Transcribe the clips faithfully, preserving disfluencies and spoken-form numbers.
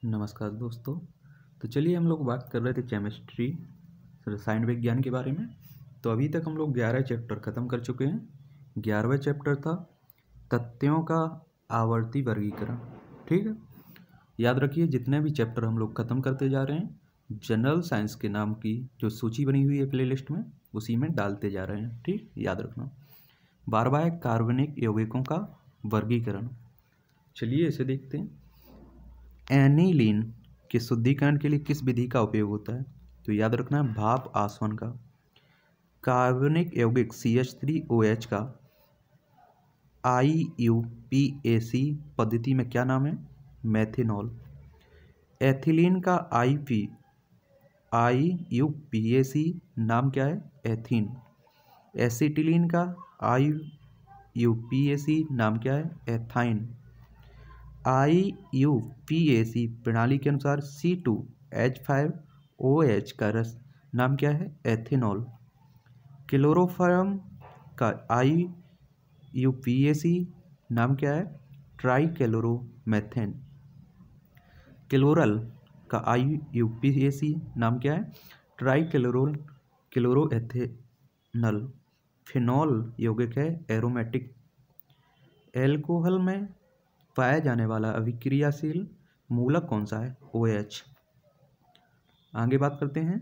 नमस्कार दोस्तों। तो चलिए हम लोग बात कर रहे थे केमिस्ट्री रसायन विज्ञान के बारे में। तो अभी तक हम लोग ग्यारह चैप्टर ख़त्म कर चुके हैं। ग्यारहवां चैप्टर था तथ्यों का आवर्ती वर्गीकरण। ठीक है, याद रखिए जितने भी चैप्टर हम लोग ख़त्म करते जा रहे हैं जनरल साइंस के नाम की जो सूची बनी हुई है प्लेलिस्ट में उसी में डालते जा रहे हैं। ठीक, याद रखना। बारहवां है कार्बनिक यौगिकों का वर्गीकरण। चलिए इसे देखते हैं। एनिलीन के शुद्धिकरण के लिए किस विधि का उपयोग होता है? तो याद रखना है भाप आसवन का। कार्बनिक यौगिक C H three O H का आई यू पी ए सी पद्धति में क्या नाम है? मेथेनॉल। एथिलीन का I P I U P A C नाम क्या है? एथीन। एसिटिलीन का I U P A C नाम क्या है? Ethyne. I U P A C प्रणाली के अनुसार C two H five O H का रस नाम क्या है? एथेनॉल। क्लोरोफॉर्म का I U P A C नाम क्या है? Try chloromethane. क्लोरल का I U P A C नाम क्या है? ट्राई क्लोरोल क्लोरोएथेनल। फिनॉल यौगिक है एरोमेटिक। एल्कोहल में पाया जाने वाला अभिक्रियाशील मूलक कौन सा है? O H. आगे बात करते हैं।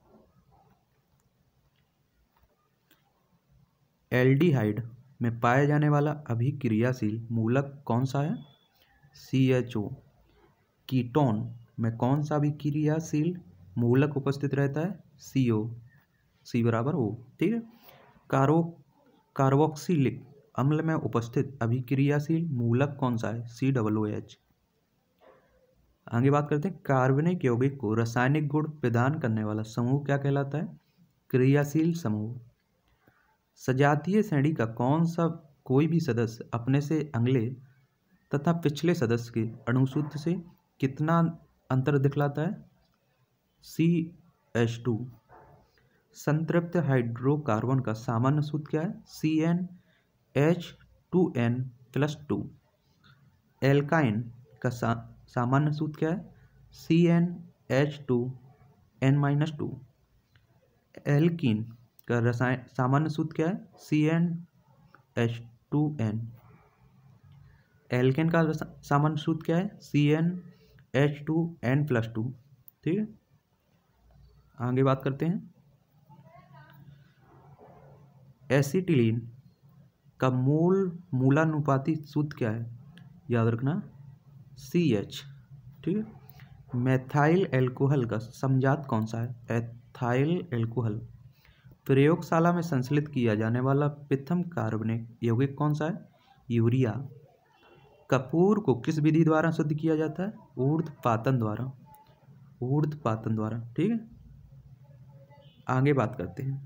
एल्डिहाइड में पाया जाने वाला अभिक्रियाशील मूलक कौन सा है? C H O. कीटोन में कौन सा अभिक्रियाशील मूलक उपस्थित रहता है? सी ओ। सी बराबर ओ। ठीक है। कारो कार्बोक्सिलिक अम्ल में उपस्थित अभिक्रियाशील मूलक कौन सा है? C double O H. आगे बात करते हैं। कार्बनिक यौगिक को रासायनिक गुण प्रदान करने वाला समूह क्या कहलाता है? क्रियाशील समूह। सजातीय श्रेणी का कौन सा कोई भी सदस्य अपने से अगले तथा पिछले सदस्य के अणुसूत्र से कितना अंतर दिखलाता है? C H two. संतृप्त हाइड्रोकार्बन का सामान्य सूत्र क्या है? C N H two N plus two. Alkyne का सा, सामान्य सूत्र क्या है? C N H two N minus two. Alkene का रसायन सामान्य सूत्र क्या है? C N H two N. Alkane का सामान्य सूत्र क्या है? C N H two N plus two. ठीक है, आगे बात करते हैं। एसिटिलीन का मूल मूलानुपाती सूत्र क्या है? याद रखना सी एच। ठीक है। मेथाइल एल्कोहल का समजात कौन सा है? Ethyl alcohol. प्रयोगशाला में संश्लेषित किया जाने वाला प्रथम कार्बनिक यौगिक कौन सा है? यूरिया। कपूर को किस विधि द्वारा शुद्ध किया जाता है? ऊर्ध्वपातन द्वारा। ऊर्ध्वपातन द्वारा। ठीक है, आगे बात करते हैं।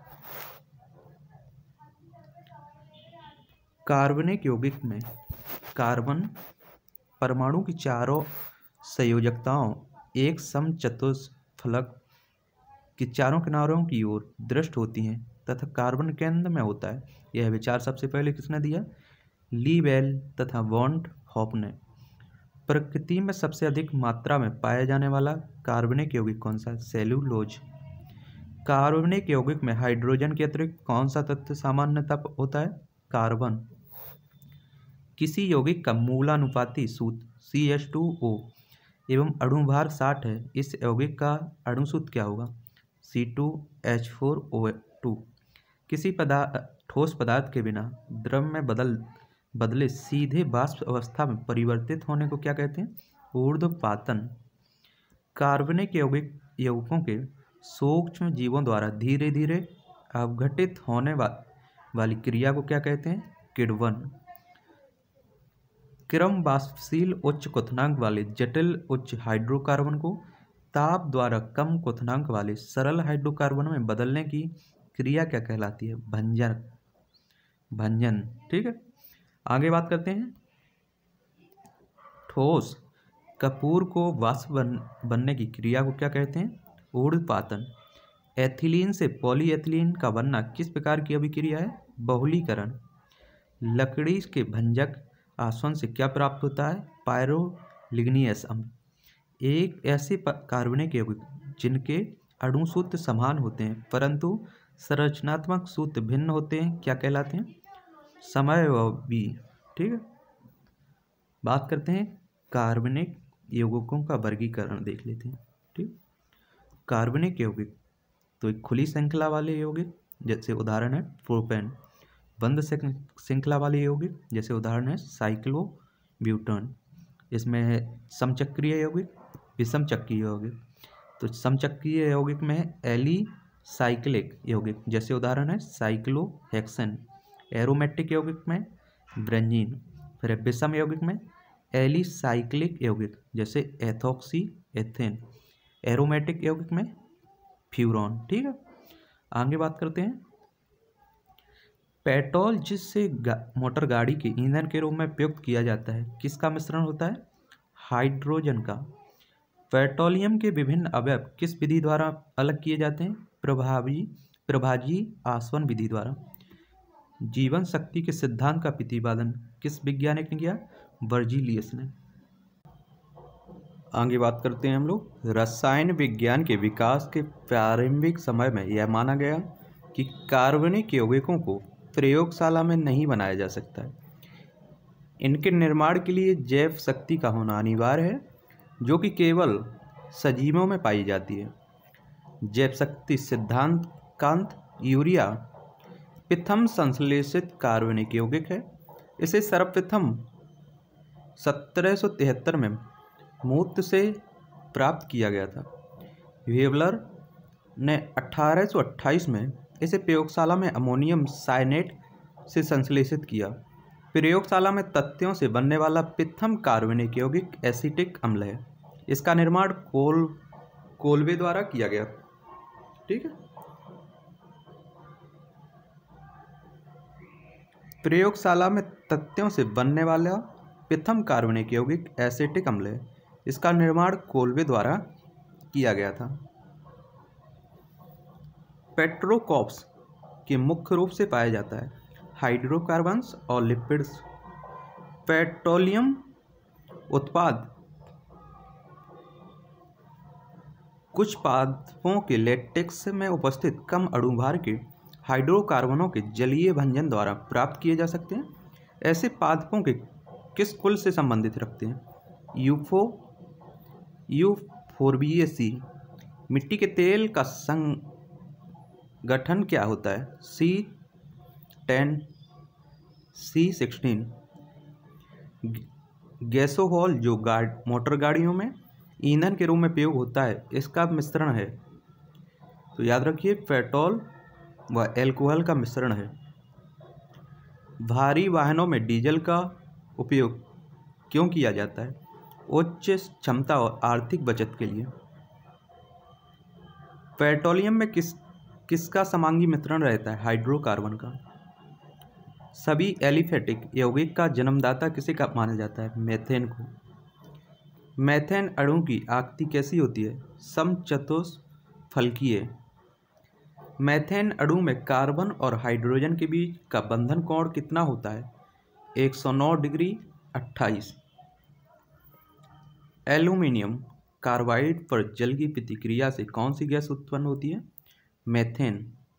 कार्बनिक यौगिक में कार्बन परमाणु की चारों संयोजकताओं एक समचतुष्फलक के चारों किनारों की ओर दृष्ट होती हैं तथा कार्बन केंद्र में होता है। यह विचार सबसे पहले किसने दिया? लीबेल तथा वॉन हॉफ ने। प्रकृति में सबसे अधिक मात्रा में पाया जाने वाला कार्बनिक यौगिक कौन सा है? सेलुलोज। कार्बनिक यौगिक में हाइड्रोजन के अतिरिक्त कौन सा तत्व सामान्यतः होता है? कार्बन। किसी यौगिक का मूलानुपाती सूत्र सी एच टू ओ एवं अणुभार साठ है। इस यौगिक का अणुसूत्र क्या होगा? C two H four O two. किसी पदार्थ ठोस पदार्थ के बिना द्रव में बदल बदले सीधे वाष्प अवस्था में परिवर्तित होने को क्या कहते हैं? ऊर्ध्वपातन। कार्बनिक यौगिक यौगिकों के सूक्ष्म जीवों द्वारा धीरे धीरे अवघटित होने वा, वाली क्रिया को क्या कहते हैं? किण्वन। क्रम वाष्पशील उच्च क्वथनांक वाले जटिल उच्च हाइड्रोकार्बन को ताप द्वारा कम क्वथनांक वाले सरल हाइड्रोकार्बन में बदलने की क्रिया क्या कहलाती है? भंजन। भंजन। ठीक है, आगे बात करते हैं। ठोस कपूर को वाष्प बन, बनने की क्रिया को क्या कहते हैं? ऊर्ध्वपातन। एथिलीन से पॉलीएथिलीन का बनना किस प्रकार की अभिक्रिया है? बहुलीकरण। लकड़ी के भंजक आसवन से क्या प्राप्त होता है? पायरोलिग्नियस अम्ल। एक ऐसे कार्बनिक यौगिक जिनके अणु सूत्र समान होते हैं परंतु संरचनात्मक सूत्र भिन्न होते हैं क्या कहलाते हैं? समअवयवी। ठीक है, बात करते हैं कार्बनिक यौगिकों का वर्गीकरण देख लेते हैं। ठीक, कार्बनिक यौगिक तो एक खुली श्रृंखला वाले यौगिक जैसे उदाहरण है प्रोपेन, बंद श्रृंखला वाले यौगिक जैसे उदाहरण है साइक्लोब्यूटेन। इसमें है समचक्रीय यौगिक, विषम चक्रीय यौगिक। तो समचक्रीय यौगिक में है एलिसाइक्लिक यौगिक जैसे उदाहरण है साइक्लोहेक्सेन। एरोमेटिक यौगिक में ब्रेंजीन। फिर विषम यौगिक में एलिसाइक्लिक यौगिक जैसे एथॉक्सी एथेन। एरोमेटिक यौगिक में फ्यूरॉन। ठीक है, आगे बात करते हैं पेट्रोल जिससे गा, मोटर गाड़ी के ईंधन के रूप में प्रयुक्त किया जाता है किसका मिश्रण होता है? हाइड्रोजन का। पेट्रोलियम के विभिन्न अवयव किस विधि द्वारा अलग किए जाते हैं? प्रभावी प्रभाजी आसवन विधि द्वारा। जीवन शक्ति के सिद्धांत का प्रतिपादन किस वैज्ञानिक ने किया? बर्जीलियस ने। आगे बात करते हैं हम लोग रसायन विज्ञान के विकास के प्रारंभिक समय में यह माना गया कि कार्बनिक यौगिकों को प्रयोगशाला में नहीं बनाया जा सकता है। इनके निर्माण के लिए जैव शक्ति का होना अनिवार्य है जो कि केवल सजीवों में पाई जाती है। जैव शक्ति सिद्धांतकांत यूरिया प्रथम संश्लेषित कार्बनिक यौगिक है। इसे सर्वप्रथम सत्रह सौ तिहत्तर में मूत्र से प्राप्त किया गया था। वेवलर ने अठारह सौ अट्ठाईस में इसे प्रयोगशाला में अमोनियम साइनेट से संश्लेषित किया। प्रयोगशाला में तथ्यों से बनने वाला प्रथम कार्बनिक यौगिक एसिटिक अम्ल है। इसका निर्माण कोल कोलवे द्वारा किया गया। ठीक है, प्रयोगशाला में तथ्यों से बनने वाला प्रथम कार्बनिक यौगिक एसिटिक अम्ल है। इसका निर्माण कोलवे द्वारा किया गया था। पेट्रोकॉप्स के मुख्य रूप से पाया जाता है हाइड्रोकार्बन्स और लिपिड्स। पेट्रोलियम उत्पाद कुछ पादपों के लेटेक्स में उपस्थित कम अणुभार के हाइड्रोकार्बनों के जलीय भंजन द्वारा प्राप्त किए जा सकते हैं। ऐसे पादपों के किस कुल से संबंधित रखते हैं? Eupho Euphorbiaceae. मिट्टी के तेल का संगठन क्या होता है? सी टेन सी सिक्सटीन। गैसोहॉल जो गाड़ मोटर गाड़ियों में ईंधन के रूप में प्रयोग होता है इसका मिश्रण है। तो याद रखिए पेट्रोल व एल्कोहल का मिश्रण है। भारी वाहनों में डीजल का उपयोग क्यों किया जाता है? उच्च क्षमता और आर्थिक बचत के लिए। पेट्रोलियम में किस किसका समांगी मिश्रण रहता है? हाइड्रोकार्बन का। सभी एलिफेटिक यौगिक का जन्मदाता किसे का माना जाता है? मेथेन को। मेथेन अणु की आकृति कैसी होती है? समचतुष्फलकीय। मेथेन अणु में कार्बन और हाइड्रोजन के बीच का बंधन कोण कितना होता है? एक सौ नौ डिग्री अट्ठाईस। एल्यूमिनियम कार्बाइड पर जल की प्रतिक्रिया से कौन सी गैस उत्पन्न होती है? मेथेन।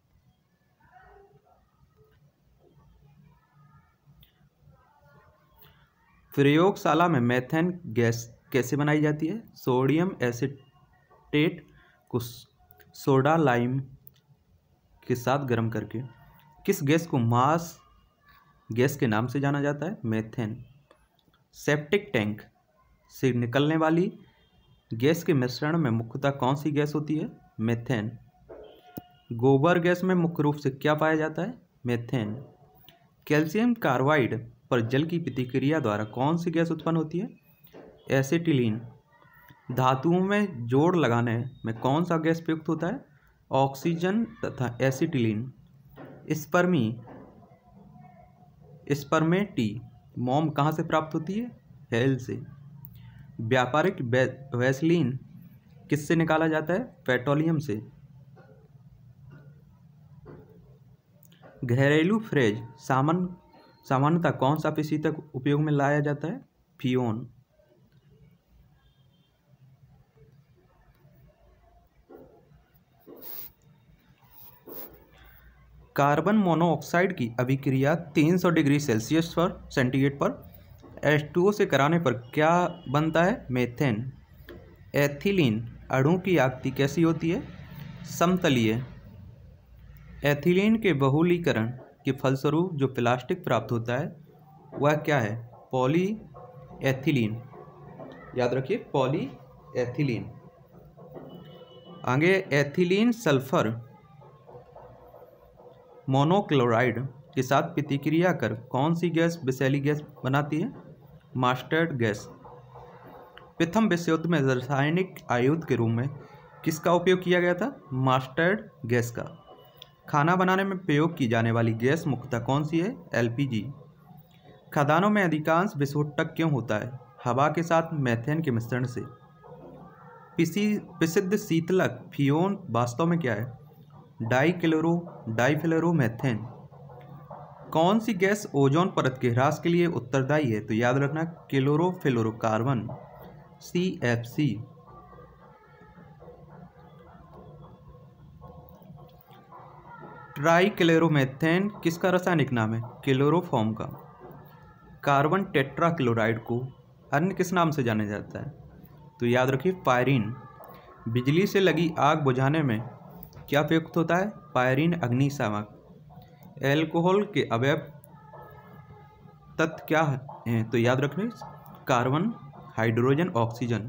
प्रयोगशाला में मेथेन गैस कैसे बनाई जाती है? सोडियम एसीटेट को सोडा लाइम के साथ गर्म करके। किस गैस को मास गैस के नाम से जाना जाता है? मेथेन। सेप्टिक टैंक से निकलने वाली गैस के मिश्रण में मुख्यतः कौन सी गैस होती है? मेथेन। गोबर गैस में मुख्य रूप से क्या पाया जाता है? मेथेन। कैल्शियम कार्बाइड पर जल की प्रतिक्रिया द्वारा कौन सी गैस उत्पन्न होती है? एसिटिलीन। धातुओं में जोड़ लगाने में कौन सा गैस प्रयुक्त होता है? ऑक्सीजन तथा एसिटिलीन। स्पर्मी स्पर्मेटी मोम कहाँ से प्राप्त होती है? हेल से। व्यापारिक वैसलीन किससे निकाला जाता है? पेट्रोलियम से। घरेलू फ्रेज सामान सामान्यतः कौन सा प्रशीतक उपयोग में लाया जाता है? फियोन। कार्बन मोनोऑक्साइड की अभिक्रिया तीन सौ डिग्री सेल्सियस पर सेंटीग्रेड पर एच टू ओ से कराने पर क्या बनता है? मीथेन। एथिलीन अणु की आकृति कैसी होती है? समतलीय। एथिलीन के बहुलीकरण के फलस्वरूप जो प्लास्टिक प्राप्त होता है वह क्या है? Polyethylene. याद रखिए, पॉली एथिलीन। आगे, एथिलीन सल्फर मोनोक्लोराइड के साथ प्रतिक्रिया कर कौन सी गैस विषैली गैस बनाती है? Mustard gas. प्रथम विश्व युद्ध में रासायनिक आयुध के रूप में किसका उपयोग किया गया था? मस्टर्ड गैस का। खाना बनाने में प्रयोग की जाने वाली गैस मुख्यतः कौन सी है? L P G. खदानों में अधिकांश विस्फोटक क्यों होता है? हवा के साथ मीथेन के मिश्रण से। प्रसिद्ध शीतलक फियोन वास्तव में क्या है? Dichlorodifluoromethane. कौन सी गैस ओजोन परत के ह्रास के लिए उत्तरदायी है? तो याद रखना, क्लोरोफ्लोरोकार्बन, सी एफ सी। ट्राइक्लोरोमीथेन किसका रासायनिक नाम है? क्लोरोफॉर्म का। कार्बन टेट्राक्लोराइड को अन्य किस नाम से जाना जाता है? तो याद रखिए, पायरीन। बिजली से लगी आग बुझाने में क्या प्रयुक्त होता है? पायरीन अग्निशामक। एल्कोहल के अवयव तत्व क्या हैं? तो याद रखिए, कार्बन, हाइड्रोजन, ऑक्सीजन।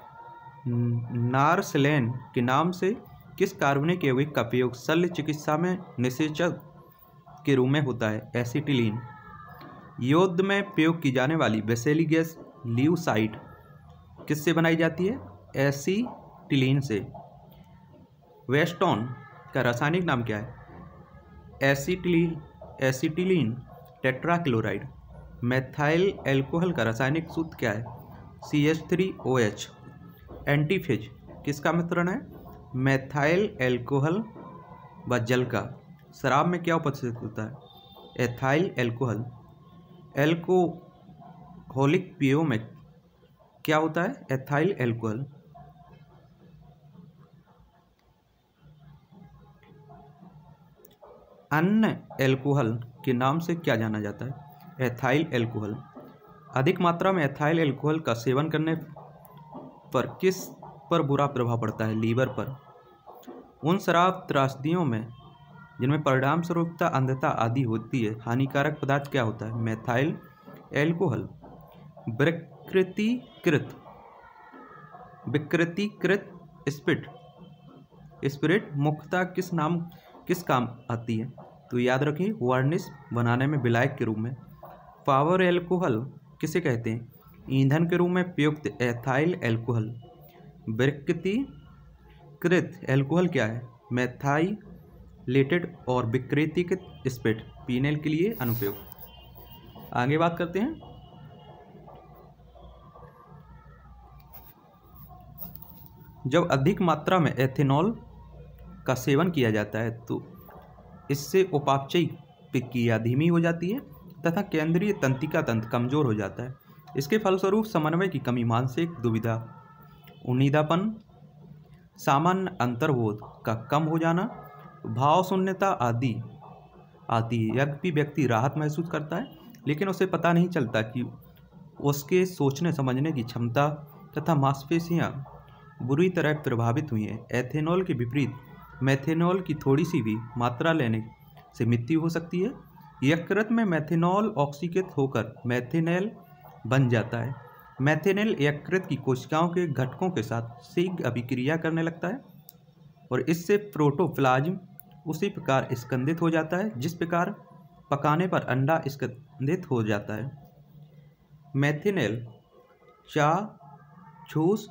नारसेलेन के नाम से किस कार्बनिक यौगिक का प्रयोग शल्य चिकित्सा में निषेचक के रूप में होता है? एसिटिलीन। युद्ध में प्रयोग की जाने वाली विषैली गैस ल्यूसाइड किससे बनाई जाती है? एसिटिलीन से। वेस्टोन का रासायनिक नाम क्या है? Acetylene acetylene tetrachloride. Methyl alcohol का रासायनिक सूत्र क्या है? C H three O H. Antifreeze किसका मिश्रण है? मेथाइल एल्कोहल व जल का। शराब में क्या उपस्थित होता है? Ethyl alcohol. एल्कोहलिक पेयों में क्या होता है? Ethyl alcohol. अन्य एल्कोहल के नाम से क्या जाना जाता है? Ethyl alcohol. अधिक मात्रा में एथाइल एल्कोहल का सेवन करने पर किस पर बुरा प्रभाव पड़ता है? लीवर पर। उन शराब त्रासदियों में जिनमें परिणाम स्वरूपता, अंधता आदि होती है, हानिकारक पदार्थ क्या होता है? Methyl alcohol. विकृतीकृत विकृतीकृत स्पिरिट स्पिरिट मुख्यतः किस नाम किस काम आती है? तो याद रखिए, वार्निश बनाने में विलायक के रूप में। पावर एल्कोहल किसे कहते हैं? ईंधन के रूप में प्रयुक्त एथाइल एल्कोहल। विकृतीकृत एल्कोहल क्या है? मेथाइलेटेड और विकृतीकृत स्पिरिट पीने के लिए अनुपयुक्त। आगे बात करते हैं। जब अधिक मात्रा में एथेनॉल का सेवन किया जाता है तो इससे उपापचयी प्रक्रिया धीमी हो जाती है तथा केंद्रीय तंत्रिका तंत्र कमजोर हो जाता है। इसके फलस्वरूप समन्वय की कमी, मानसिक दुविधा, उन्नीदापन, सामान्य अंतर्बोध का कम हो जाना, भाव शून्यता आदि आती है। यद्यपि व्यक्ति राहत महसूस करता है लेकिन उसे पता नहीं चलता कि उसके सोचने समझने की क्षमता तथा मांसपेशियां बुरी तरह प्रभावित हुई हैं। एथेनॉल के विपरीत मेथेनॉल की थोड़ी सी भी मात्रा लेने से मृत्यु हो सकती है। यकृत में मेथेनॉल ऑक्सीकृत होकर मेथेनॉल बन जाता है। मेथेनॉल यकृत की कोशिकाओं के घटकों के साथ शीघ्र अभिक्रिया करने लगता है और इससे प्रोटोप्लाज्म उसी प्रकार स्कंदित हो जाता है जिस प्रकार पकाने पर अंडा स्कंदित हो जाता है। मेथेनॉल चाक्षुष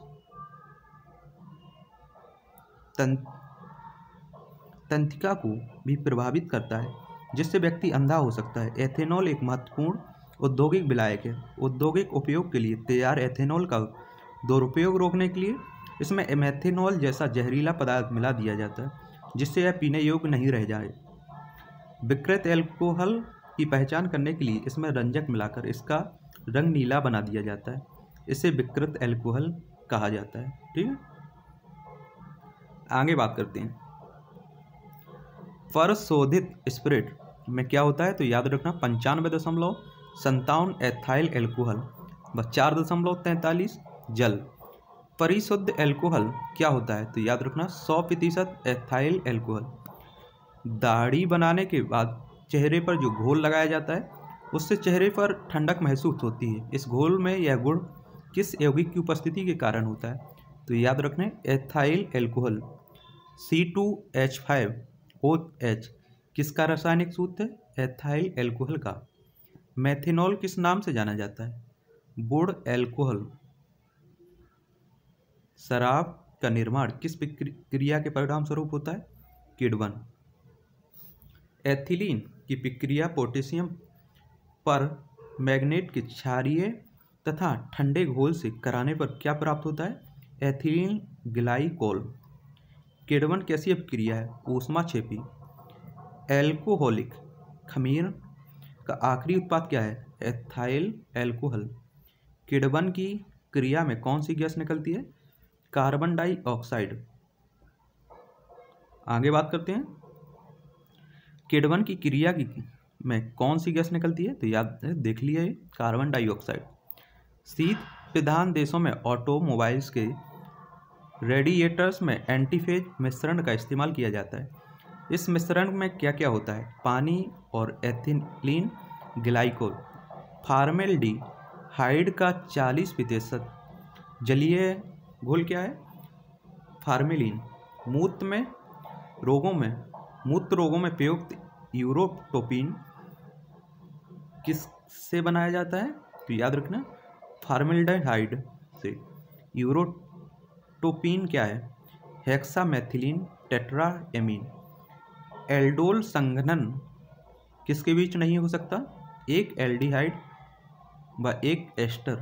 तंत्रिका को भी प्रभावित करता है जिससे व्यक्ति अंधा हो सकता है। एथेनॉल एक महत्वपूर्ण औद्योगिक विलायक है। औद्योगिक उपयोग के लिए तैयार एथेनॉल का दुरुपयोग रोकने के लिए इसमें मेथेनॉल जैसा जहरीला पदार्थ मिला दिया जाता है जिससे यह पीने योग्य नहीं रह जाए। विकृत एल्कोहल की पहचान करने के लिए इसमें रंजक मिलाकर इसका रंग नीला बना दिया जाता है। इसे विकृत एल्कोहल कहा जाता है। ठीक है, आगे बात करते हैं। परशोधित स्पिरिट में क्या होता है, तो याद रखना पंचानवे दशमलव संतावन एथाइल एल्कोहल व चार दशमलव तैंतालीस जल। परिशुद्ध एल्कोहल क्या होता है, तो याद रखना सौ प्रतिशत एथाइल एल्कोहल। दाढ़ी बनाने के बाद चेहरे पर जो घोल लगाया जाता है उससे चेहरे पर ठंडक महसूस होती है। इस घोल में यह गुण किस यौगिक की उपस्थिति के कारण होता है, तो याद रखना ethyl alcohol. C two H five O H किसका रासायनिक सूत्र है, एथाइल एल्कोहल का। मेथनॉल किस नाम से जाना जाता है, वुड एल्कोहल। शराब का निर्माण किस प्रक्रिया के परिणाम स्वरूप होता है, किण्वन। एथिलीन की प्रक्रिया पोटेशियम पर मैग्नेट के क्षारीय तथा ठंडे घोल से कराने पर क्या प्राप्त होता है, एथिलीन ग्लाइकोल। किण्वन कैसी अपक्रिया है, ऊष्माक्षेपी। एल्कोहलिक खमीर का आखिरी उत्पाद क्या है, एथाइल एल्कोहल। किण्वन की क्रिया में कौन सी गैस निकलती है, कार्बन डाइऑक्साइड। आगे बात करते हैं, किण्वन की क्रिया की में कौन सी गैस निकलती है, तो याद देख लिया है, कार्बन डाइऑक्साइड। शीत प्रधान देशों में ऑटोमोबाइल्स के रेडिएटर्स में एंटीफेज मिश्रण का इस्तेमाल किया जाता है। इस मिश्रण में क्या क्या होता है, पानी और एथिलीन ग्लाइकोल। फार्मेल्डिहाइड का चालीस प्रतिशत जलीय घोल क्या है, फार्मेलिन। मूत्र में रोगों में मूत्र रोगों में प्रयुक्त यूरोटोपिन किससे बनाया जाता है, तो याद रखना फार्मेल्डिहाइड से। यूरोटोपिन क्या है, हेक्सामेथिलीन टेट्राएमीन। एल्डोल संघनन किसके बीच नहीं हो सकता, एक एल्डिहाइड व एक एस्टर।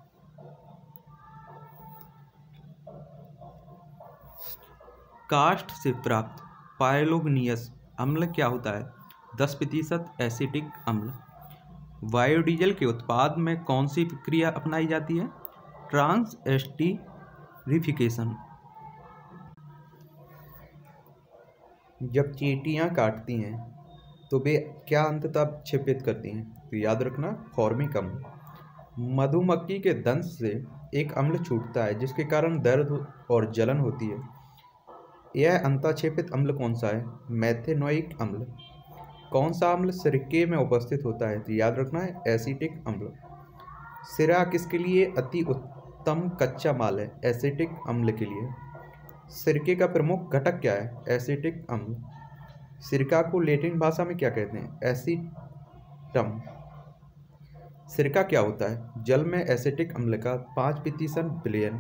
काष्ठ से प्राप्त पायलोग्नियस अम्ल क्या होता है, दस प्रतिशत एसिटिक अम्ल। बायोडीजल के उत्पाद में कौन सी प्रक्रिया अपनाई जाती है, ट्रांस एस्टरीफिकेशन। जब चींटियां काटती हैं तो वे क्या अंततः क्षेपित करती हैं, तो याद रखना फॉर्मिक अम्ल। मधुमक्खी के दंश से एक अम्ल छूटता है जिसके कारण दर्द और जलन होती है। यह अंतःक्षेपित अम्ल कौन सा है, मेथेनोइक अम्ल। कौन सा अम्ल सिरके में उपस्थित होता है, तो याद रखना है एसिटिक अम्ल। सिरा किसके लिए अति उत्तम कच्चा माल है, एसिटिक अम्ल के लिए। सिरके का प्रमुख घटक क्या है, एसिटिक अम्ल। सिरका को लैटिन भाषा में क्या कहते हैं, एसिटम। सिरका क्या होता है, जल में एसिटिक अम्ल का पाँच प्रतिशत विलयन।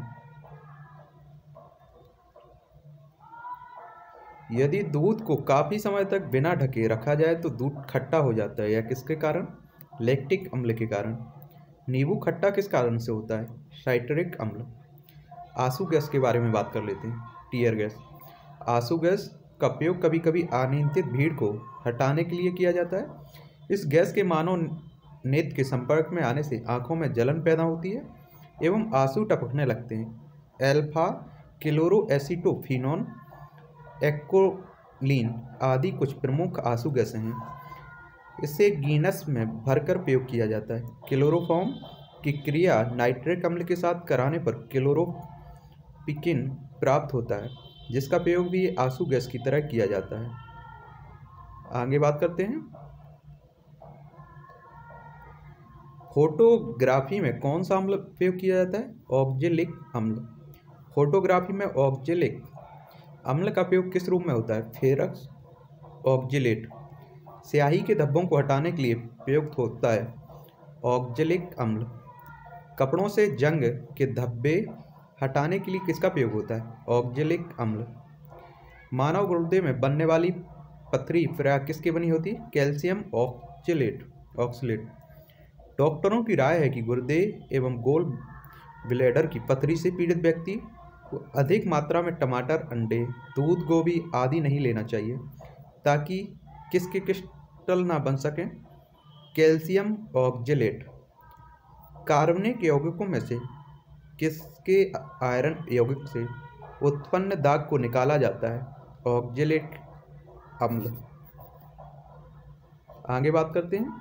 यदि दूध को काफ़ी समय तक बिना ढके रखा जाए तो दूध खट्टा हो जाता है, यह किसके कारण, लैक्टिक अम्ल के कारण। नींबू खट्टा किस कारण से होता है, साइट्रिक अम्ल। आंसू गैस के बारे में बात कर लेते हैं, टीयर गैस। आंसू गैस का प्रयोग कभी कभी अनियंत्रित भीड़ को हटाने के लिए किया जाता है। इस गैस के मानव नेत्र के संपर्क में आने से आंखों में जलन पैदा होती है एवं आंसू टपकने लगते हैं। एल्फा क्लोरोएसिटोफिनोन, एक्कोलीन आदि कुछ प्रमुख आंसू गैसें हैं। इसे गिनस में भरकर प्रयोग किया जाता है। क्लोरोफॉर्म की क्रिया नाइट्रिक अम्ल के साथ कराने पर क्लोरोपिकिन प्राप्त होता है, जिसका प्रयोग भी आंसू गैस की तरह किया जाता है। आगे बात करते हैं, फोटोग्राफी में कौन सा अम्ल प्रयोग किया जाता है, ऑक्जेलिक अम्ल। फोटोग्राफी में ऑक्जेलिक अम्ल का प्रयोग किस रूप में होता है, फेरस ऑक्जेलेट। स्याही के धब्बों को हटाने के लिए प्रयुक्त होता है ऑक्जेलिक अम्ल। कपड़ों से जंग के धब्बे हटाने के लिए किसका प्रयोग होता है, ऑक्जेलिक अम्ल। मानव गुर्दे में बनने वाली पथरी प्राय किसकी बनी होती है, कैल्शियम ऑक्जेलेट ऑक्सलेट। डॉक्टरों की राय है कि गुर्दे एवं गोल ब्लैडर की पथरी से पीड़ित व्यक्ति को अधिक मात्रा में टमाटर, अंडे, दूध, गोभी आदि नहीं लेना चाहिए ताकि किसके क्रिस्टल ना बन सकें, कैल्शियम ऑक्जेलेट। कार्बनिक यौगिकों में से किसके आयरन यौगिक से उत्पन्न दाग को निकाला जाता है, ऑक्जेलिक अम्ल। आगे बात करते हैं।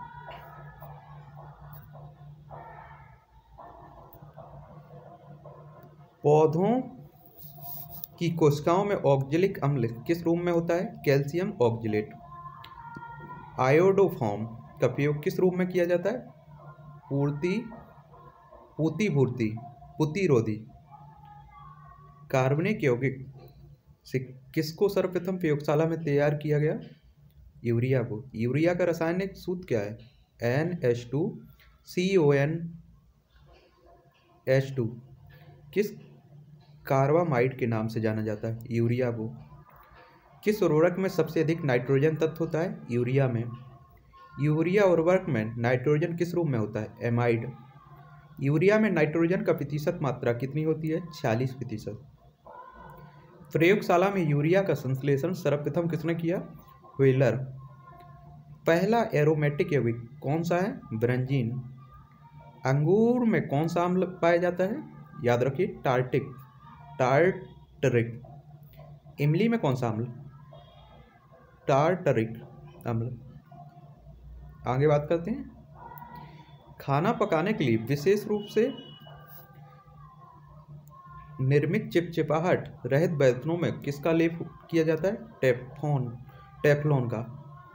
पौधों की कोशिकाओं में ऑक्जेलिक अम्ल किस रूप में होता है? Calcium oxalate. आयोडोफॉर्म का प्रयोग किस रूप में किया जाता है? पूर्ति पूतिभूर्ति पुतिरोधी। कार्बनिक यौगिक से किसको सर्वप्रथम प्रयोगशाला में तैयार किया गया? यूरिया को। यूरिया का रासायनिक सूत्र क्या है? N H two C O N H two. किस कार्बामाइड के नाम से जाना जाता है? यूरिया को। किस उर्वरक में सबसे अधिक नाइट्रोजन तत्व होता है? यूरिया में। यूरिया उर्वरक में नाइट्रोजन किस रूप में होता है? एमाइड। यूरिया में नाइट्रोजन का प्रतिशत मात्रा कितनी होती है? छियालीस प्रतिशत। प्रयोगशाला में यूरिया का संश्लेषण सर्वप्रथम किसने किया? व्हीलर। पहला एरोमेटिक यौगिक कौन सा है? ब्रेंजीन। अंगूर में कौन सा अम्ल पाया जाता है? याद रखिए टार्टिक टार्टरिक। इमली में कौन सा अम्ल? टार्टरिक अम्ल। आगे बात करते हैं। खाना पकाने के लिए विशेष रूप से निर्मित चिपचिपाहट रहित बर्तनों में किसका लेप किया जाता है? टेफ्लॉन टेफ्लॉन का।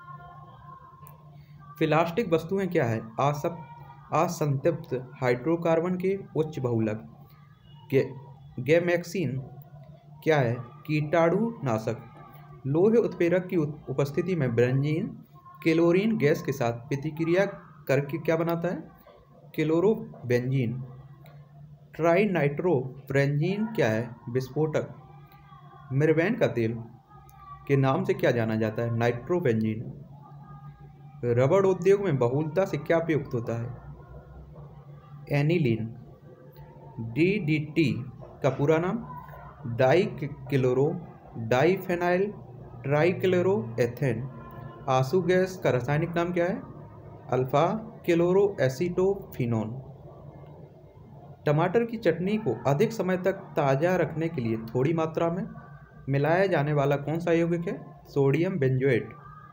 प्लास्टिक वस्तुएं क्या है? आसप असंतृप्त हाइड्रोकार्बन के उच्च बहुलक। गे, गैमेक्सिन क्या है? कीटाणुनाशक। लोहे उत्प्रेरक की उपस्थिति में बेंजीन क्लोरीन गैस के साथ प्रतिक्रिया करके क्या बनाता है? क्लोरोबेंजीन। ट्राइनाइट्रोब्रेंजीन क्या है? विस्फोटक। मिर्वेन का तेल के नाम से क्या जाना जाता है? नाइट्रोबेंजीन। रबड़ उद्योग में बहुलता से क्या प्रयुक्त होता है? एनिलीन। डीडीटी का पूरा नाम? Dichloro diphenyl trichloro ethane. आंसू गैस का रासायनिक नाम क्या है? Alpha chloro acetophenone. टमाटर की चटनी को अधिक समय तक ताज़ा रखने के लिए थोड़ी मात्रा में मिलाया जाने वाला कौन सा यौगिक है? Sodium benzoate.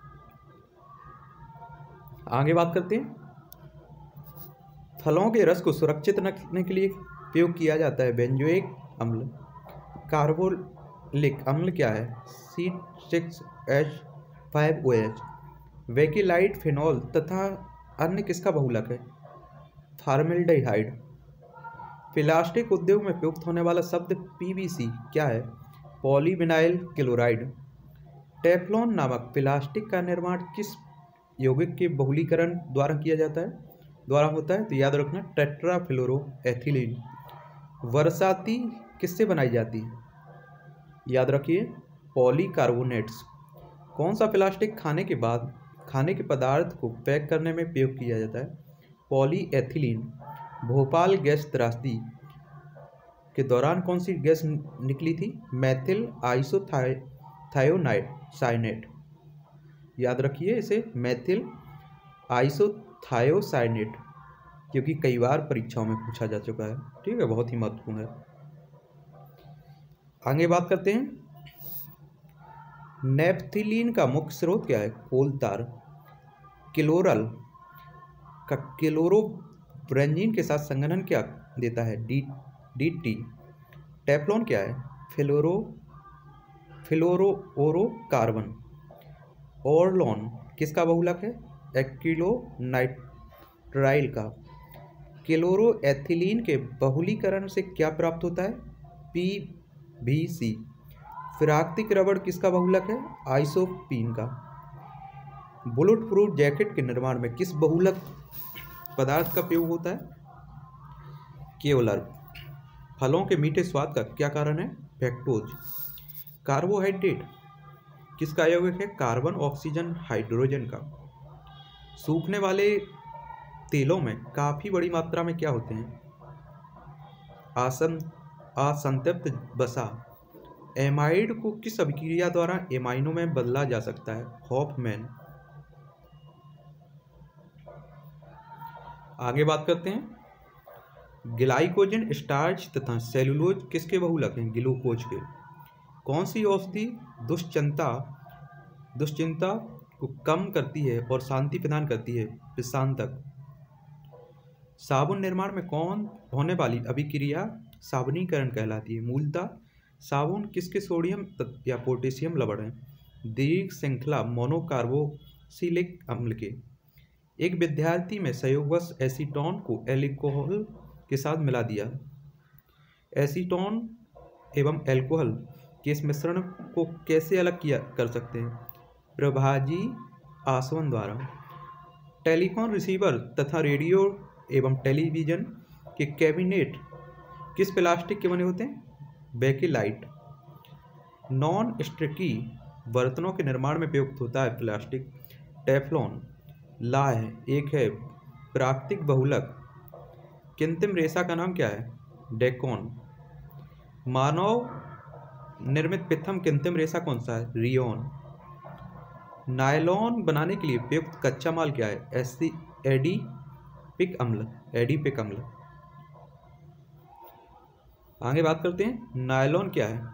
आगे बात करते हैं। फलों के रस को सुरक्षित रखने के लिए प्रयोग किया जाता है बेंजोइक अम्ल। कार्बोलिक अम्ल क्या है? C six H five O H. Bakelite phenol तथा अन्य किसका बहुलक है? फॉर्मेल्डिहाइड। प्लास्टिक उद्योग में प्रयुक्त होने वाला शब्द पीवीसी क्या है? Polyvinyl chloride. टेफ्लॉन नामक प्लास्टिक का निर्माण किस यौगिक के बहुलीकरण द्वारा किया जाता है द्वारा होता है? तो याद रखना टेट्राफ्लोरो एथिलीन। बरसाती किससे बनाई जाती है? याद रखिए पॉलीकार्बोनेट्स। कौन सा प्लास्टिक खाने के बाद खाने के पदार्थ को पैक करने में प्रयोग किया जाता है? पॉलीएथिलीन। भोपाल गैस त्रासदी के दौरान कौन सी गैस निकली थी? मेथिल आइसोथायोनाइड साइनेट। याद रखिए इसे मेथिल आइसोथायोसाइनेट, क्योंकि कई बार परीक्षाओं में पूछा जा चुका है। ठीक है, बहुत ही महत्वपूर्ण है। आगे बात करते हैं। नेफ्थिलीन का मुख्य स्रोत क्या है? कोलतार। क्लोरल का क्लोरोब्रेंजीन के साथ संघनन क्या देता है? D D T. टेफ्लॉन क्या है? फ्लोरो फ्लोरोओरोकार्बन। ओरलॉन किसका बहुलक है? एक्रिलोनाइट्राइल का। क्लोरोएथिलीन के बहुलीकरण से क्या प्राप्त होता है? P V C. प्राकृतिक रबड़ किसका बहुलक है? आइसोपीन का। बुलेट प्रूफ जैकेट के निर्माण में किस बहुलक पदार्थ का प्रयोग होता है? केवलर। फलों के मीठे स्वाद का क्या कारण है? फ्रक्टोज। कार्बोहाइड्रेट किसका यौगिक है? कार्बन ऑक्सीजन हाइड्रोजन का। सूखने वाले तेलों में काफ़ी बड़ी मात्रा में क्या होते हैं? आसन असंतृप्त वसा। एमाइड को किस अभिक्रिया द्वारा एमाइनो में बदला जा सकता है? हॉफमैन। आगे बात करते हैं। ग्लाइकोजन स्टार्च तथा सेलुलोज किसके बहुलक हैं? ग्लूकोज के। कौन सी औषधि दुश्चिंता दुश्चिंता को कम करती है और शांति प्रदान करती है प्रशांतक। साबुन निर्माण में कौन होने वाली अभिक्रिया साबुनीकरण कहलाती है? मूलतः साबुन किसके सोडियम या पोटेशियम लवण है? दीर्घ श्रृंखला मोनोकार्बोक्सिलिक अम्ल के। एक विद्यार्थी में संयोगवश एसीटोन को एल्कोहल के साथ मिला दिया। एसीटोन एवं एल्कोहल के इस मिश्रण को कैसे अलग किया कर सकते हैं? प्रभाजी आसवन द्वारा। टेलीफोन रिसीवर तथा रेडियो एवं टेलीविज़न के कैबिनेट किस प्लास्टिक के बने होते हैं? बेकेलाइट। नॉन स्टिकी बर्तनों के निर्माण में प्रयुक्त होता है प्लास्टिक टेफ्लॉन। लाह एक है प्राकृतिक बहुलक। कृत्रिम रेशा का नाम क्या है? डेकोन। मानव निर्मित प्रथम कृत्रिम रेशा कौन सा है? रियोन। नायलॉन बनाने के लिए प्रयुक्त कच्चा माल क्या है? एसी एडीपिक अम्ल। एडीपिक अम्ल। आगे बात करते हैं नायलॉन क्या है?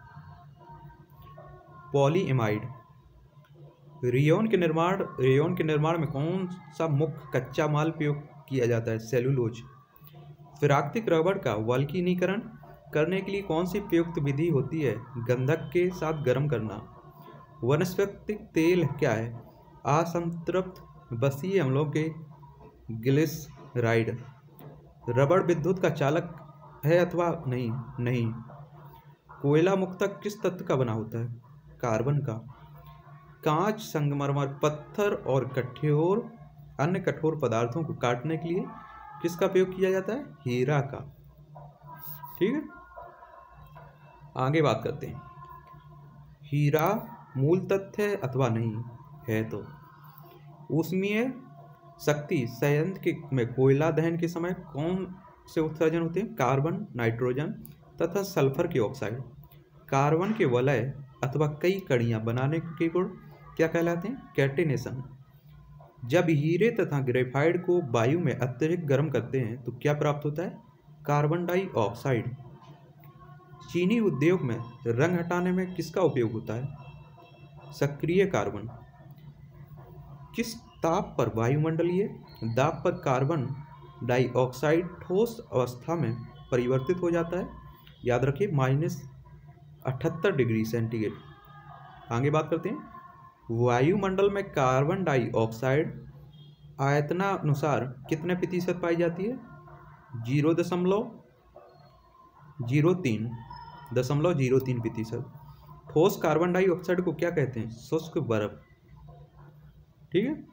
पॉलीइमाइड। रियोन के निर्माण रेयोन के निर्माण में कौन सा मुख्य कच्चा माल प्रयोग किया जाता है? सेलुलोज। प्राकृतिक रबड़ का वल्कनीकरण करने के लिए कौन सी प्रयुक्त विधि होती है? गंधक के साथ गर्म करना। वनस्पतिक तेल क्या है? असंतृप्त बसीय अम्लों के ग्लिसराइड। रबड़ विद्युत का चालक है अथवा नहीं? नहीं। कोयला मुक्तक किस तत्व का बना होता है? कार्बन का। कांच, संगमरमर, पत्थर और कठोर अन्य कठोर पदार्थों को काटने के लिए किसका प्रयोग किया जाता है? हीरा का। ठीक है, आगे बात करते हैं। हीरा मूल तत्व है अथवा नहीं है? तो ऊष्मीय शक्ति संयंत्र के में कोयला दहन के समय कौन से उत्सर्जन होते हैं? कार्बन, नाइट्रोजन तथा सल्फर के ऑक्साइड। कार्बन के वलय अथवा कई कड़ियां बनाने के गुण क्या कहलाते हैं? कैटेनेशन। जब हीरे तथा ग्रेफाइट को वायु में अत्यधिक गर्म करते हैं तो क्या प्राप्त होता है? Carbon dioxide. चीनी उद्योग में रंग हटाने में किसका उपयोग होता है? सक्रिय कार्बन। किस ताप पर वायुमंडलीय दाब पर कार्बन डाइऑक्साइड ठोस अवस्था में परिवर्तित हो जाता है? याद रखिए माइनस अठहत्तर डिग्री सेंटीग्रेड। आगे बात करते हैं वायुमंडल में कार्बन डाइऑक्साइड आयतनानुसार कितने प्रतिशत पाई जाती है? जीरो दशमलव जीरो तीन दशमलव जीरो तीन प्रतिशत। ठोस कार्बन डाइऑक्साइड को क्या कहते हैं? शुष्क बर्फ। ठीक है,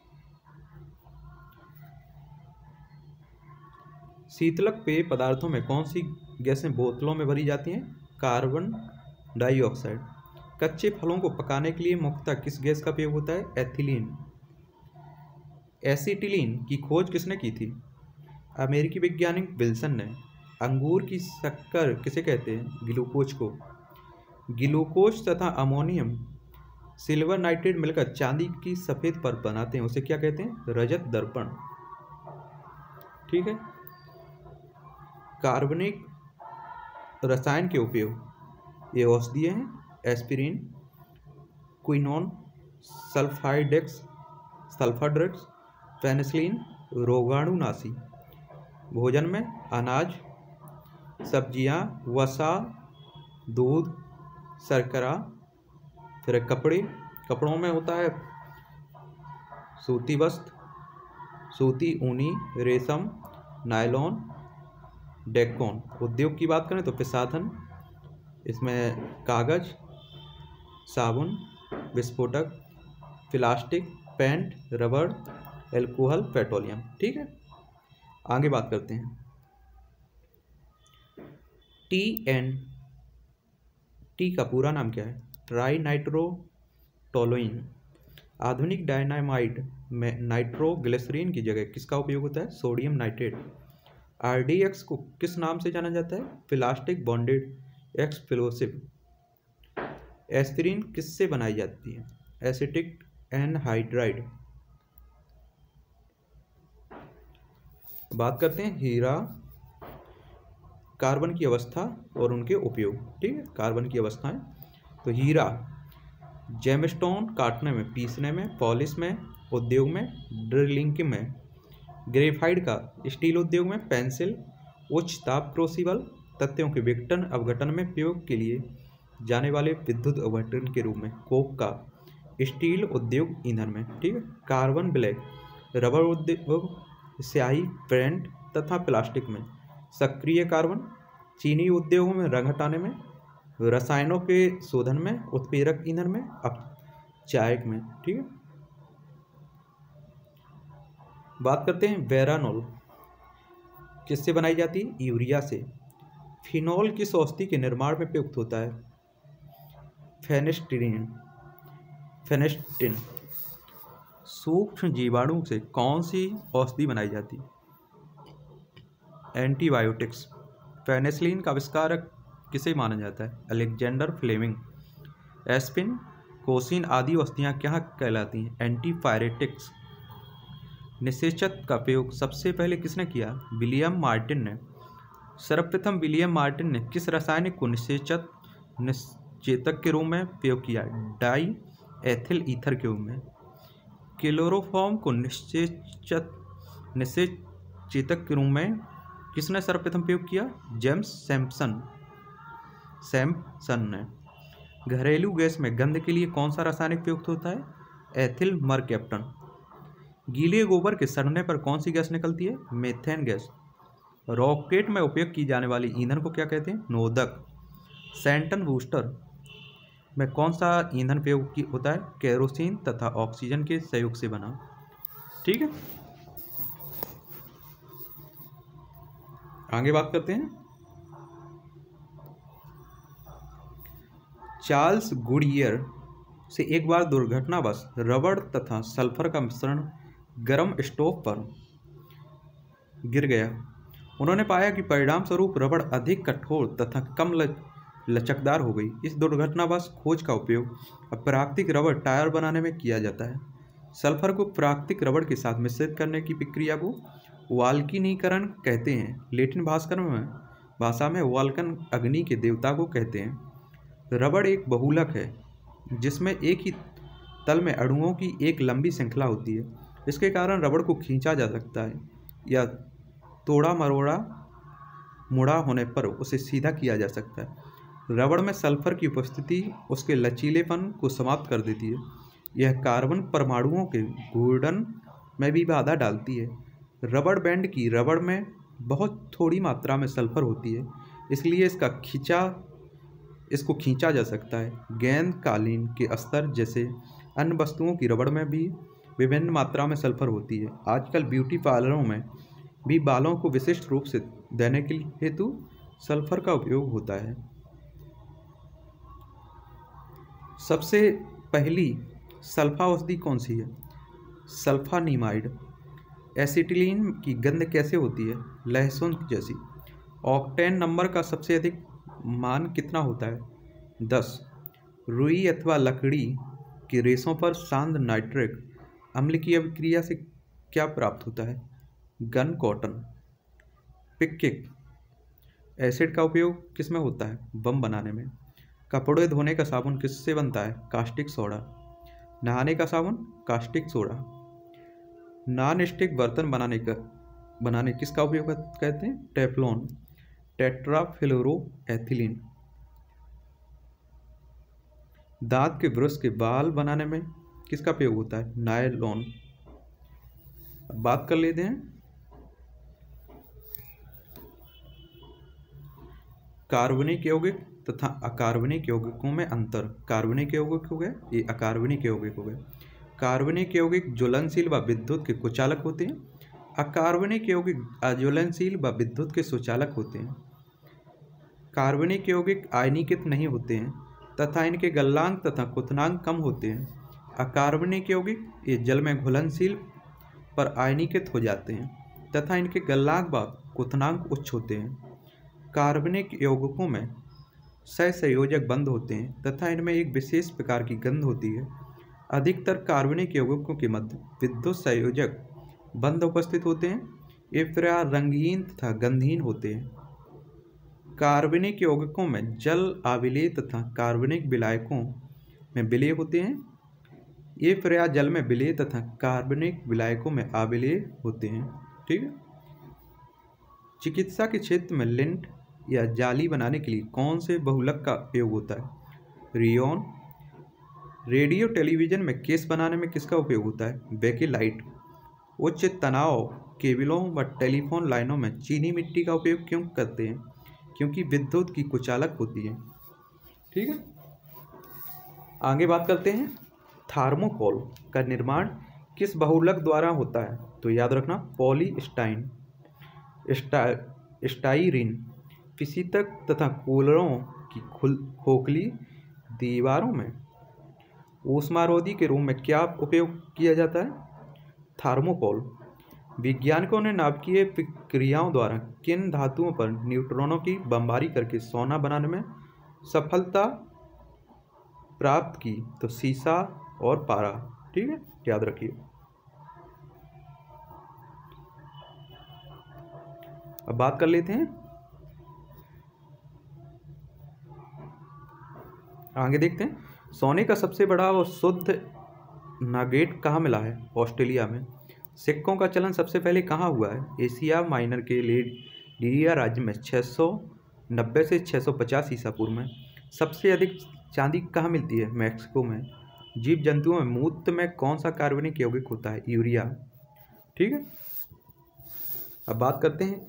शीतलक पेय पदार्थों में कौन सी गैसें बोतलों में भरी जाती हैं? Carbon dioxide. कच्चे फलों को पकाने के लिए मुख्यतः किस गैस का प्रयोग होता है? एथिलीन। एसिटिलीन की खोज किसने की थी? अमेरिकी वैज्ञानिक विल्सन ने। अंगूर की शक्कर किसे कहते हैं? ग्लूकोज को। ग्लूकोज तथा अमोनियम सिल्वर नाइट्रेट मिलकर चांदी की सफेद परत बनाते हैं, उसे क्या कहते हैं? रजत दर्पण। ठीक है, कार्बनिक रसायन के उपयोग ये औषधीय हैं। एस्पिरिन, क्विनोन, सल्फाइडेक्स सल्फर ड्रग्स, पेनिसिलिन, रोगाणुनाशी। भोजन में अनाज, सब्जियां, वसा, दूध, शर्करा। फिर कपड़े, कपड़ों में होता है सूती वस्त्र, सूती, ऊनी, रेशम, नायलॉन, डेकोन। उद्योग की बात करें तो प्रसाधन, इसमें कागज, साबुन, विस्फोटक, प्लास्टिक, पेंट, रबड़, एल्कोहल, पेट्रोलियम। ठीक है, आगे बात करते हैं टी एन टी का पूरा नाम क्या है? Trinitrotoluene. आधुनिक डायनामाइट में नाइट्रोग्लिसरीन की जगह किसका उपयोग होता है? Sodium nitrate. आरडीएक्स को किस नाम से जाना जाता है? Plastic bonded explosive. एस्पिरिन किससे बनाई जाती है? Acetic anhydride. बात करते हैं हीरा, कार्बन की अवस्था और उनके उपयोग। ठीक है, कार्बन की अवस्थाएं। तो हीरा जेमस्टोन काटने में, पीसने में, पॉलिश में, उद्योग में, ड्रिलिंग में, ग्रेफाइट का स्टील उद्योग में, पेंसिल उच्च ताप क्रूसिबल, तथ्यों के विघटन अवघटन में प्रयोग के लिए जाने वाले विद्युत अवघटन के रूप में, कोक का स्टील उद्योग ईंधन में, ठीक है। कार्बन ब्लैक रबर उद्योग, स्याही, पेंट तथा प्लास्टिक में, सक्रिय कार्बन चीनी उद्योगों में रंग हटाने में, रसायनों के शोधन में, उत्प्रेरक ईंधन में, अपचायक में, ठीक है। बात करते हैं वेरानोल किससे बनाई जाती है? यूरिया से। फिनोल किस औषधि के निर्माण में प्रयुक्त होता है? फेनेस्टीन फेनेस्टीन सूक्ष्म जीवाणु से कौन सी औषधि बनाई जाती है? एंटीबायोटिक्स। पेनिसिलिन का आविष्कारक किसे माना जाता है? Alexander Fleming. एस्पिन, कोसिन आदि औषधियाँ क्या कहलाती हैं? एंटीपायरेटिक्स। निषेचक का प्रयोग सबसे पहले किसने किया? विलियम मार्टिन ने। सर्वप्रथम विलियम मार्टिन ने किस रासायनिक को निषेचक निषेचक के रूप में प्रयोग किया? डाई एथिल ईथर के रूप में। क्लोरोफॉर्म को निषेचक निषेचक के रूप में किसने सर्वप्रथम प्रयोग किया? जेम्स सैम्पसन सैम्पसन ने। घरेलू गैस में गंध के लिए कौन सा रासायनिक प्रयुक्त होता है? Ethyl mercaptan. गीले गोबर के सड़ने पर कौन सी गैस निकलती है? Methane gas. रॉकेट में उपयोग की जाने वाली ईंधन को क्या कहते हैं? नोदक। सैंटन बूस्टर में कौन सा ईंधन प्रयोग की होता है? केरोसिन तथा ऑक्सीजन के सहयोग से बना, ठीक है। आगे बात करते हैं चार्ल्स गुडियर से एक बार दुर्घटनावश रबड़ तथा सल्फर का मिश्रण गर्म स्टोव पर गिर गया। उन्होंने पाया कि परिणाम स्वरूप रबड़ अधिक कठोर तथा कम लचकदार हो गई। इस दुर्घटनावश खोज का उपयोग प्राकृतिक रबड़ टायर बनाने में किया जाता है। सल्फर को प्राकृतिक रबड़ के साथ मिश्रित करने की प्रक्रिया को वाल्कनीकरण कहते हैं। लैटिन भाषा में भाषा में वाल्कन अग्नि के देवता को कहते हैं। रबड़ एक बहुलक है जिसमें एक ही तल में अणुओं की एक लंबी श्रृंखला होती है। इसके कारण रबड़ को खींचा जा सकता है या तोड़ा मरोड़ा मुड़ा होने पर उसे सीधा किया जा सकता है। रबड़ में सल्फर की उपस्थिति उसके लचीलेपन को समाप्त कर देती है। यह कार्बन परमाणुओं के घूर्णन में भी बाधा डालती है। रबड़ बैंड की रबड़ में बहुत थोड़ी मात्रा में सल्फर होती है, इसलिए इसका खींचा इसको खींचा जा सकता है। गेंद कालीन के स्तर जैसे अन्य वस्तुओं की रबड़ में भी विभिन्न मात्रा में सल्फर होती है। आजकल ब्यूटी पार्लरों में भी बालों को विशिष्ट रूप से देने के हेतु सल्फर का उपयोग होता है। सबसे पहली सल्फा औषधि कौन सी है? सल्फानिमाइड। एसिटिलीन की गंध कैसे होती है? लहसुन जैसी। ऑक्टेन नंबर का सबसे अधिक मान कितना होता है? दस। रुई अथवा लकड़ी के रेशों पर सांद्र नाइट्रिक अम्ल की अभिक्रिया से क्या प्राप्त होता है? Gun cotton. पिक्किक एसिड का उपयोग किस में होता है? बम बनाने में। कपड़े धोने का साबुन किससे बनता है? Caustic soda. नहाने का साबुन? Caustic soda. नॉन स्टिक बर्तन बनाने का बनाने किसका उपयोग कहते हैं? टेफ्लॉन। टेट्राफ्लोरोएथिलीन। दांत के ब्रश के बाल बनाने में किसका प्रयोग होता है? नायलॉन। बात कर लेते हैं कार्बनिक यौगिक तथा अकार्बनिक यौगिकों में अंतर। कार्बनिक यौगिक हो गए, ये अकार्बनिक यौगिक हो गए। कार्बनिक यौगिक ज्वलनशील व विद्युत के कुचालक होते हैं। अकार्बनिक यौगिक अज्वलनशील व विद्युत के सुचालक होते हैं। कार्बनिक यौगिक आयनीकृत नहीं होते हैं तथा इनके गलनांक तथा क्वथनांक कम होते हैं। अकार्बनिक यौगिक ये जल में घुलनशील पर आयनीकृत हो जाते हैं तथा इनके गलनांक व क्वथनांक उच्च होते हैं। कार्बनिक यौगिकों में सहसंयोजक बंध होते हैं तथा इनमें एक विशेष प्रकार की गंध होती है। अधिकतर कार्बनिक यौगिकों के मध्य विद्युत संयोजक बंध उपस्थित होते हैं। ये प्राय रंगहीन तथा गंधहीन होते हैं। कार्बनिक यौगिकों में जल आविलेय तथा कार्बनिक विलायकों में विलेय होते हैं। ये पर्याय जल में विलेय तथा कार्बनिक विलायकों में अविलेय होते हैं। ठीक है। चिकित्सा के क्षेत्र में लिंट या जाली बनाने के लिए कौन से बहुलक का उपयोग होता है? रियोन। रेडियो टेलीविजन में केस बनाने में किसका उपयोग होता है? बेकेलाइट। उच्च तनाव केबलों व टेलीफोन लाइनों में चीनी मिट्टी का उपयोग क्यों करते हैं? क्योंकि विद्युत की कुचालक होती है। ठीक है। आगे बात करते हैं, थर्मोकोल का निर्माण किस बहुलक द्वारा होता है? तो याद रखना, पॉलीस्टाइन, स्टाइरीन, फिसीतक तथा कूलरों की खोखली दीवारों में ऊष्मारोधी के रूप में क्या उपयोग किया जाता है? थर्मोकोल। वैज्ञानिकों ने नाभिकीय क्रियाओं द्वारा किन धातुओं पर न्यूट्रॉनों की बमबारी करके सोना बनाने में सफलता प्राप्त की? तो सीसा और पारा। ठीक है, याद रखिए। अब बात कर लेते हैं, आगे देखते हैं, सोने का सबसे बड़ा और शुद्ध नागेट कहाँ मिला है? ऑस्ट्रेलिया में। सिक्कों का चलन सबसे पहले कहाँ हुआ है? एशिया माइनर के लिडिया राज्य में छः सौ नब्बे से छः सौ पचास ईसा पूर्व में। सबसे अधिक चांदी कहाँ मिलती है? मैक्सिको में। जीव जंतुओं में मूत्र में कौन सा कार्बनिक यौगिक होता है? यूरिया। ठीक है। अब बात करते हैं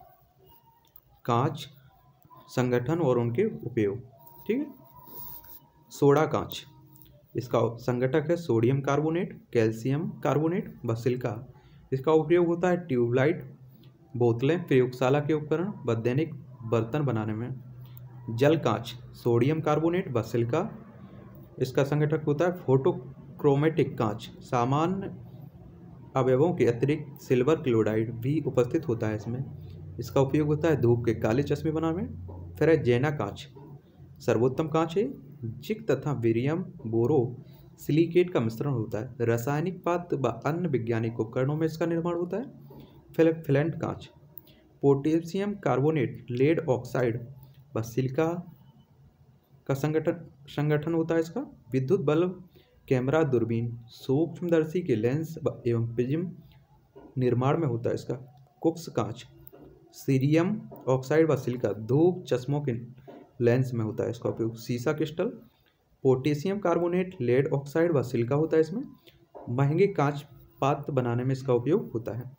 कांच संगठन और उनके उपयोग। ठीक है। सोडा कांच, इसका संगठक है सोडियम कार्बोनेट, कैल्शियम कार्बोनेट व सिलिका। इसका उपयोग होता है ट्यूबलाइट, बोतलें, प्रयोगशाला के उपकरण व दैनिक बर्तन बनाने में। जल कांच, सोडियम कार्बोनेट व सिलिका। इसका संगठक होता है फोटोक्रोमेटिक कांच, सामान्य अवयवों के अतिरिक्त सिल्वर क्लोराइड भी उपस्थित होता है इसमें। इसका उपयोग होता है धूप के काले चश्मे बनाने में। फिर है जेना कांच, सर्वोत्तम कांच है, जिंक तथा बेरियम बोरो सिलिकेट का मिश्रण होता है। रासायनिक पात्र व अन्य वैज्ञानिक उपकरणों में इसका निर्माण होता है। फिर फ्लेंट कांच, पोटेशियम कार्बोनेट, लेड ऑक्साइड व सिलिका का संगठन संगठन होता है इसका। विद्युत बल्ब, कैमरा, दूरबीन, सूक्ष्मदर्शी के लेंस एवं प्रिज्म निर्माण में होता है इसका। कुक्स कांच, सीरियम ऑक्साइड व सिलिका, धूप चश्मों के लेंस में होता है इसका उपयोग। सीसा crystal, potassium carbonate, lead oxide व सिलिका होता है इसमें। महंगे कांच पात्र बनाने में इसका उपयोग होता है।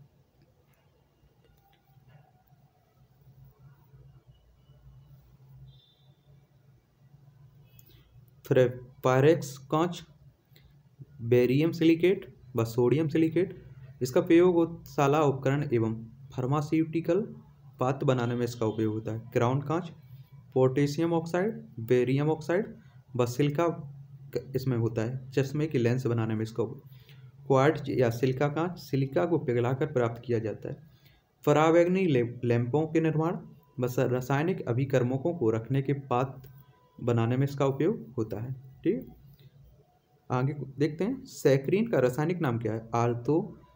फिर पायरेक्स कांच, बेरियम सिलिकेट व सोडियम सिलिकेट। इसका प्रयोग शाला उपकरण एवं फार्मास्यूटिकल पात्र बनाने में इसका उपयोग होता है। क्राउन कांच, पोटेशियम ऑक्साइड, बेरियम ऑक्साइड व सिलिका इसमें होता है, चश्मे के लेंस बनाने में इसका उपयोग। क्वार्ट्ज या सिलिका कांच, सिलिका को पिघलाकर प्राप्त किया जाता है। परावैंगनी लैंपों के निर्माण व रासायनिक अभिकर्मकों को रखने के पात्र बनाने में इसका उपयोग होता है। ठीक है। आगे देखते हैं, सैकरीन का रासायनिक नाम क्या है? आल्थो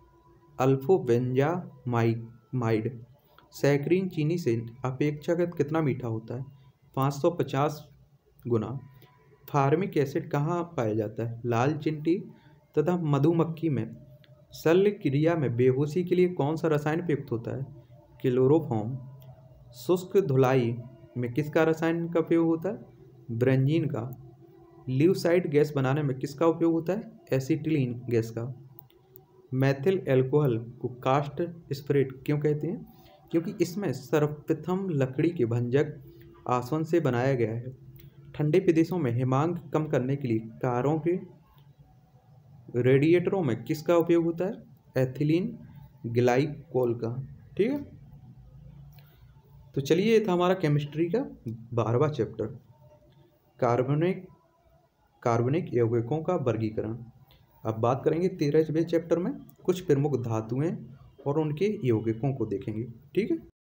अल्फोबेंजामाइड। सैकरीन चीनी से अपेक्षाकृत कितना मीठा होता है? पाँच सौ पचास गुना। फार्मिक एसिड कहाँ पाया जाता है? लाल चींटी तथा मधुमक्खी में। शल्य क्रिया में बेहोशी के लिए कौन सा रसायन प्रयुक्त होता है? क्लोरोफॉर्म। शुष्क धुलाई में किसका रसायन का उपयोग होता है? ब्रेंजीन का। ल्यूसाइड गैस बनाने में किसका उपयोग होता है? एसिटिलीन गैस का। मैथिल एल्कोहल को कास्ट स्पिरिट क्यों कहते हैं? क्योंकि इसमें सर्वप्रथम लकड़ी के भंजक आसवन से बनाया गया है। ठंडे प्रदेशों में हिमांक कम करने के लिए कारों के रेडिएटरों में किसका उपयोग होता है? एथिलीन ग्लाइकोल का। ठीक है। तो चलिए, ये था हमारा केमिस्ट्री का बारहवां चैप्टर, कार्बनिक कार्बनिक यौगिकों का वर्गीकरण। अब बात करेंगे तेरहवें चैप्टर में कुछ प्रमुख धातुएं और उनके यौगिकों को देखेंगे। ठीक है।